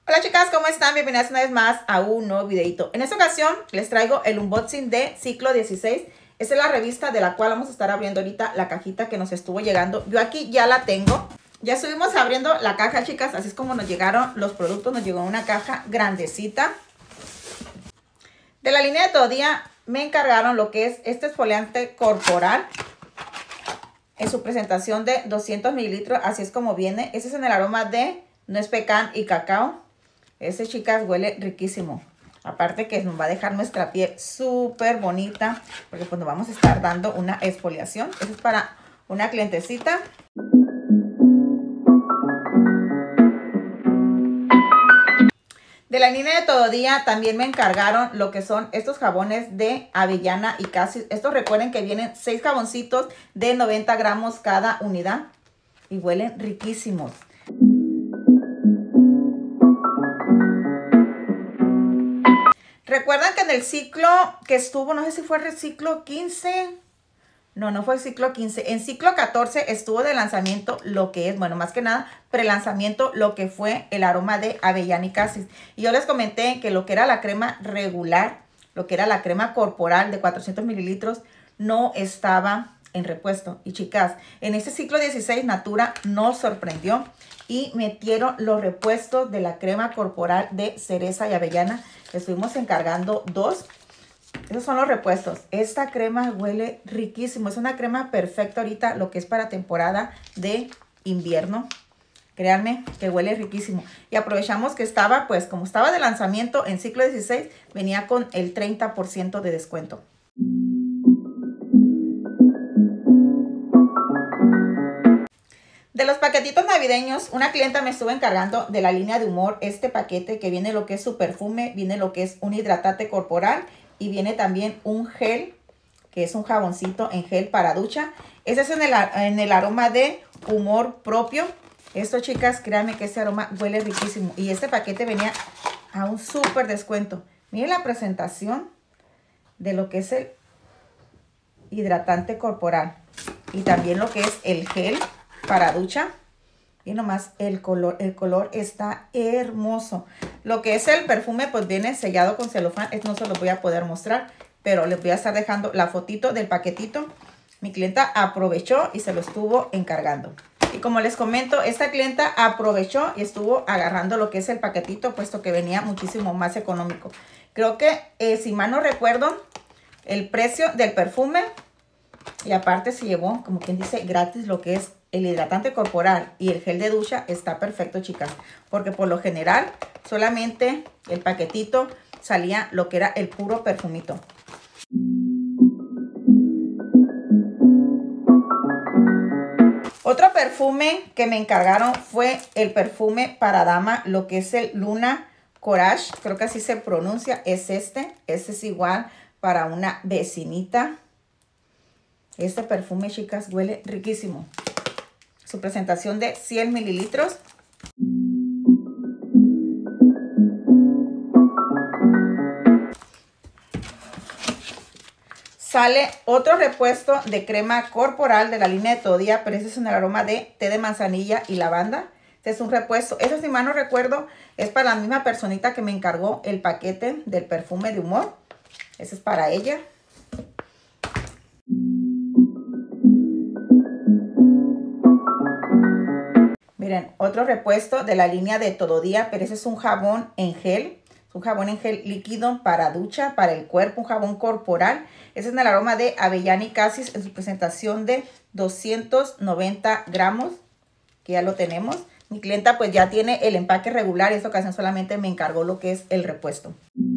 Hola chicas, ¿cómo están? Bienvenidas una vez más a un nuevo videito. En esta ocasión les traigo el unboxing de Ciclo 16. Esta es la revista de la cual vamos a estar abriendo ahorita la cajita que nos estuvo llegando. Yo aquí ya la tengo. Ya estuvimos abriendo la caja, chicas. Así es como nos llegaron los productos. Nos llegó una caja grandecita. De la línea de Todo Día me encargaron lo que es este exfoliante corporal. En su presentación de 200 mililitros. Así es como viene. Este es en el aroma de nuez pecan y cacao. Este, chicas, huele riquísimo. Aparte que nos va a dejar nuestra piel súper bonita. Porque pues nos vamos a estar dando una exfoliación. Este es para una clientecita. De la línea de Todo Día también me encargaron lo que son estos jabones de avellana y casis. Estos recuerden que vienen 6 jaboncitos de 90 gramos cada unidad. Y huelen riquísimos. Recuerdan que en el ciclo que estuvo, no sé si fue el ciclo 15. No fue el ciclo 15. En ciclo 14 estuvo de lanzamiento lo que es, bueno, más que nada, prelanzamiento, lo que fue el aroma de avellana y casis. Y yo les comenté que lo que era la crema regular, lo que era la crema corporal de 400 mililitros, no estaba en repuesto. Y chicas, en este ciclo 16 Natura nos sorprendió y metieron los repuestos de la crema corporal de cereza y avellana. Estuvimos encargando 2. Esos son los repuestos. Esta crema huele riquísimo. Es una crema perfecta ahorita, lo que es para temporada de invierno. Créanme que huele riquísimo. Y aprovechamos que estaba, pues como estaba de lanzamiento en ciclo 16, venía con el 30% de descuento. De los paquetitos navideños, una clienta me estuvo encargando de la línea de Humor este paquete que viene lo que es su perfume, viene lo que es un hidratante corporal y viene también un gel, que es un jaboncito en gel para ducha. Este es en el aroma de Humor Propio. Esto, chicas, créanme que este aroma huele riquísimo. Y este paquete venía a un súper descuento. Miren la presentación de lo que es el hidratante corporal. Y también lo que es el gel para ducha. Y nomás el color está hermoso. Lo que es el perfume pues viene sellado con celofán. Esto no se lo voy a poder mostrar, pero les voy a estar dejando la fotito del paquetito. Mi clienta aprovechó y se lo estuvo encargando. Y como les comento, esta clienta aprovechó y estuvo agarrando lo que es el paquetito, puesto que venía muchísimo más económico. Creo que, si mal no recuerdo, el precio del perfume, y aparte se llevó, como quien dice, gratis lo que es el hidratante corporal y el gel de ducha. Está perfecto, chicas, porque por lo general solamente el paquetito salía lo que era el puro perfumito. Otro perfume que me encargaron fue el perfume para dama, lo que es el Luna Courage, creo que así se pronuncia, es este. Este es igual para una vecinita. Este perfume, chicas, huele riquísimo. Su presentación de 100 mililitros. Sale otro repuesto de crema corporal de la línea de Todo Día, pero ese es un aroma de té de manzanilla y lavanda. Este es un repuesto. Eso, si mal no recuerdo, es para la misma personita que me encargó el paquete del perfume de Humor. Ese es para ella. Miren, otro repuesto de la línea de Todo Día, pero ese es un jabón en gel. Es un jabón en gel líquido para ducha, para el cuerpo, un jabón corporal. Ese es en el aroma de avellana y casis en su presentación de 290 gramos, que ya lo tenemos. Mi clienta pues ya tiene el empaque regular y esta ocasión solamente me encargó lo que es el repuesto.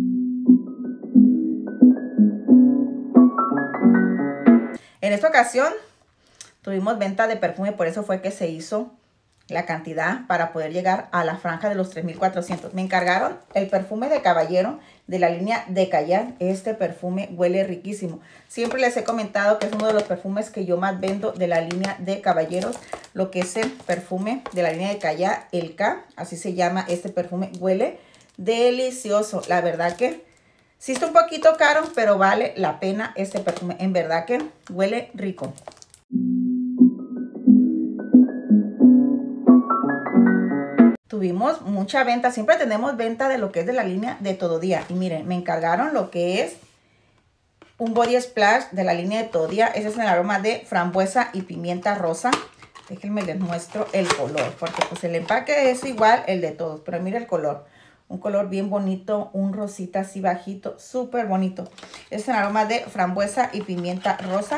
En esta ocasión tuvimos venta de perfume, por eso fue que se hizo la cantidad para poder llegar a la franja de los 3,400. Me encargaron el perfume de caballero de la línea de Callar. Este perfume huele riquísimo. Siempre les he comentado que es uno de los perfumes que yo más vendo de la línea de caballeros. Lo que es el perfume de la línea de Callar, el K, así se llama este perfume. Huele delicioso. La verdad que sí está un poquito caro, pero vale la pena este perfume. En verdad que huele rico. tuvimos mucha venta. Siempre tenemos venta de lo que es de la línea de Todo Día. Y miren, me encargaron lo que es un body splash de la línea de Todo Día. Ese es el aroma de frambuesa y pimienta rosa. Déjenme les muestro el color, porque pues el empaque es igual el de todos, pero mira el color. Un color bien bonito, un rosita así bajito, súper bonito. Es el aroma de frambuesa y pimienta rosa.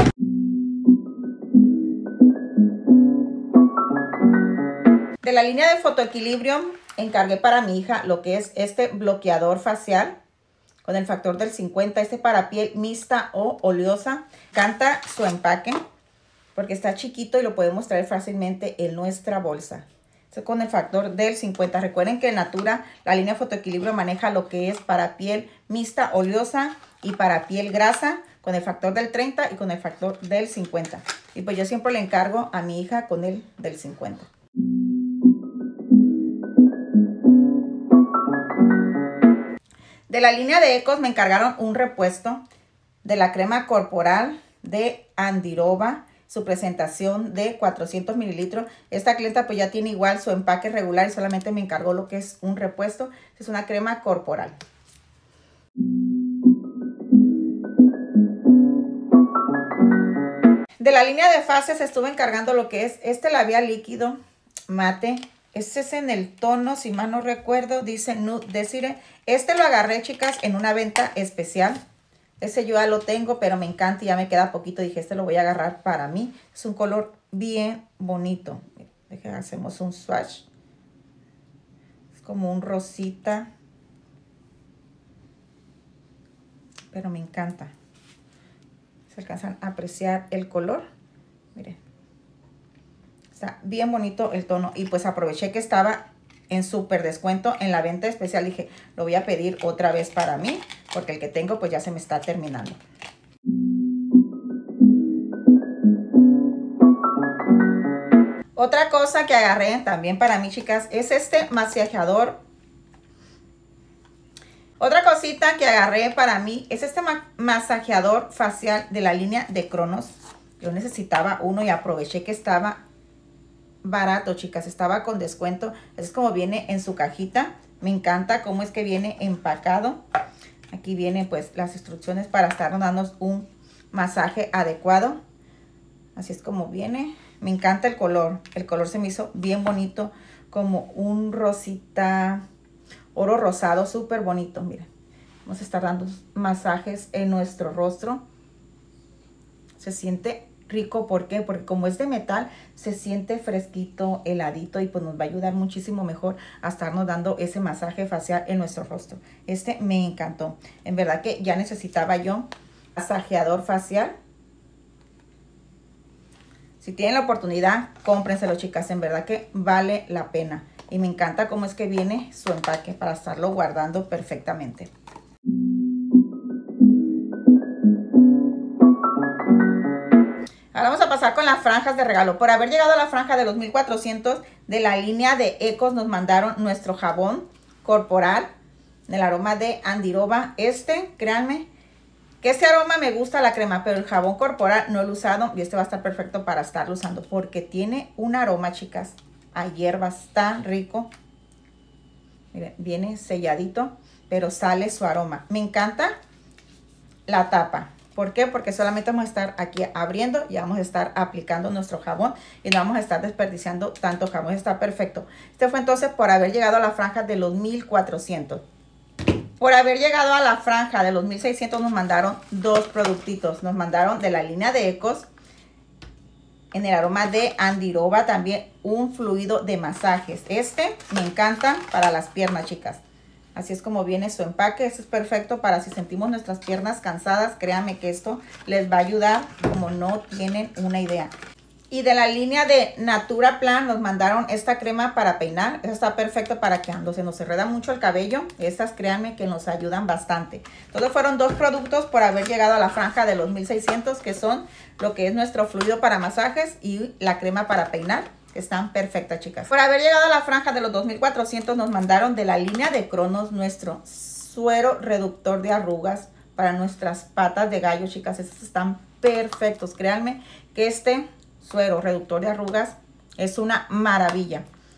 De la línea de Fotoequilibrio encargué para mi hija lo que es este bloqueador facial con el factor del 50, este para piel mixta o oleosa. Canta su empaque porque está chiquito y lo podemos traer fácilmente en nuestra bolsa. Esto con el factor del 50. Recuerden que en Natura la línea Fotoequilibrio maneja lo que es para piel mixta, oleosa y para piel grasa con el factor del 30 y con el factor del 50. Y pues yo siempre le encargo a mi hija con el del 50. De la línea de Ecos me encargaron un repuesto de la crema corporal de Andirova, su presentación de 400 mililitros. Esta clienta pues ya tiene igual su empaque regular y solamente me encargó lo que es un repuesto. Es una crema corporal. De la línea de fases estuve encargando lo que es este labial líquido mate. Este es en el tono, si mal no recuerdo, dice Nude Desire. Este lo agarré, chicas, en una venta especial. Ese yo ya lo tengo, pero me encanta y ya me queda poquito. Dije, este lo voy a agarrar para mí. Es un color bien bonito. Déjenme, hacemos un swatch. Es como un rosita. Pero me encanta. Se alcanzan a apreciar el color. Miren. Está bien bonito el tono. Y pues aproveché que estaba en súper descuento en la venta especial. Dije, lo voy a pedir otra vez para mí, porque el que tengo pues ya se me está terminando. Otra cosa que agarré también para mí, chicas, es este masajeador. Otra cosita que agarré para mí es este masajeador facial de la línea de Cronos. Yo necesitaba uno y aproveché que estaba barato, chicas, estaba con descuento. Así es como viene en su cajita. Me encanta cómo es que viene empacado. Aquí vienen pues las instrucciones para estar dando un masaje adecuado. Así es como viene. Me encanta el color. El color se me hizo bien bonito, como un rosita, oro rosado, súper bonito. Miren, vamos a estar dando masajes en nuestro rostro. Se siente rico. ¿Por qué? Porque como es de metal, se siente fresquito, heladito y pues nos va a ayudar muchísimo mejor a estarnos dando ese masaje facial en nuestro rostro. Este me encantó. En verdad que ya necesitaba yo masajeador facial. Si tienen la oportunidad, cómprenselo, chicas. En verdad que vale la pena. Y me encanta cómo es que viene su empaque para estarlo guardando perfectamente. Ahora vamos a pasar con las franjas de regalo. Por haber llegado a la franja de los 1400 de la línea de Ecos, nos mandaron nuestro jabón corporal del aroma de Andirova. Créanme que este aroma me gusta la crema, pero el jabón corporal no lo he usado y este va a estar perfecto para estarlo usando porque tiene un aroma, chicas, a hierbas tan rico. Miren, viene selladito, pero sale su aroma. Me encanta la tapa. ¿Por qué? Porque solamente vamos a estar aquí abriendo y vamos a estar aplicando nuestro jabón y no vamos a estar desperdiciando tanto jabón. Está perfecto. Este fue entonces por haber llegado a la franja de los 1400. Por haber llegado a la franja de los 1600 nos mandaron dos productitos. Nos mandaron de la línea de Ecos en el aroma de Andirova también un fluido de masajes. Este me encanta para las piernas, chicas. Así es como viene su empaque. Esto es perfecto para si sentimos nuestras piernas cansadas. Créanme que esto les va a ayudar como no tienen una idea. Y de la línea de Natura Plan nos mandaron esta crema para peinar. Esta está perfecta para que cuando se nos enreda mucho el cabello. Estas créanme que nos ayudan bastante. Entonces fueron dos productos por haber llegado a la franja de los 1600, que son lo que es nuestro fluido para masajes y la crema para peinar. Están perfectas, chicas. Por haber llegado a la franja de los 2400 nos mandaron de la línea de Cronos nuestro suero reductor de arrugas para nuestras patas de gallo, chicas. Estos están perfectos. Créanme que este suero reductor de arrugas es una maravilla.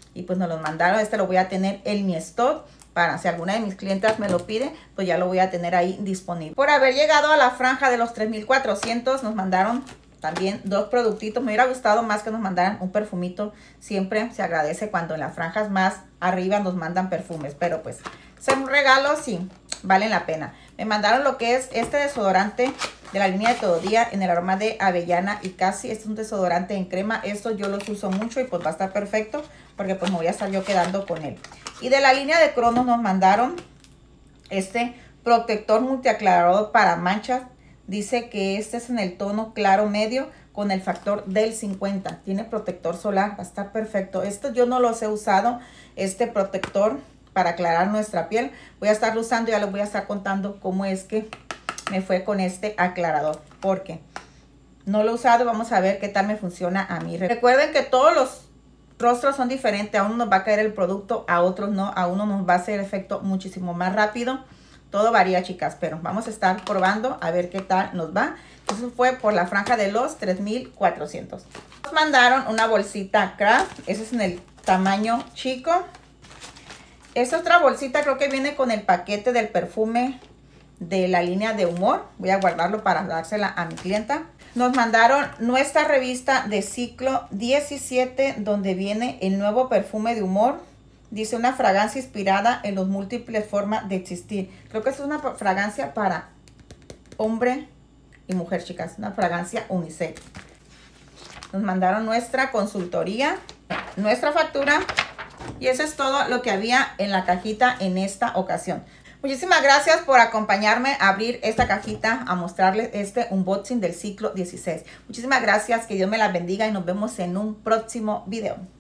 y pues nos los mandaron. Este lo voy a tener en mi stock para si alguna de mis clientas me lo pide, pues ya lo voy a tener ahí disponible. Por haber llegado a la franja de los 3,400, nos mandaron también 2 productitos. Me hubiera gustado más que nos mandaran un perfumito. Siempre se agradece cuando en las franjas más arriba nos mandan perfumes, pero pues son regalos y valen la pena. Me mandaron lo que es este desodorante de la línea de Todo Día en el aroma de avellana y casi. Este es un desodorante en crema. Esto yo los uso mucho y pues va a estar perfecto porque pues me voy a estar yo quedando con él. Y de la línea de Cronos nos mandaron este protector multiaclarador para manchas. Dice que este es en el tono claro medio con el factor del 50. Tiene protector solar, va a estar perfecto. Esto yo no los he usado, este protector para aclarar nuestra piel. Voy a estarlo usando y ya les voy a estar contando cómo es que me fue con este aclarador. Porque no lo he usado, vamos a ver qué tal me funciona a mí. Recuerden que todos los rostros son diferentes. A uno nos va a caer el producto, a otros no. A uno nos va a hacer efecto muchísimo más rápido. Todo varía, chicas, pero vamos a estar probando a ver qué tal nos va. Eso fue por la franja de los 3,400. Nos mandaron una bolsita Craft. Esa es en el tamaño chico. Esta otra bolsita creo que viene con el paquete del perfume de la línea de humor. Voy a guardarlo para dársela a mi clienta. Nos mandaron nuestra revista de ciclo 17, donde viene el nuevo perfume de humor. Dice una fragancia inspirada en las múltiples formas de existir. Creo que es una fragancia para hombre y mujer, chicas. Una fragancia unisex. Nos mandaron nuestra consultoría, nuestra factura. Y eso es todo lo que había en la cajita en esta ocasión. Muchísimas gracias por acompañarme a abrir esta cajita, a mostrarles este unboxing del ciclo 16. Muchísimas gracias, que Dios me las bendiga y nos vemos en un próximo video.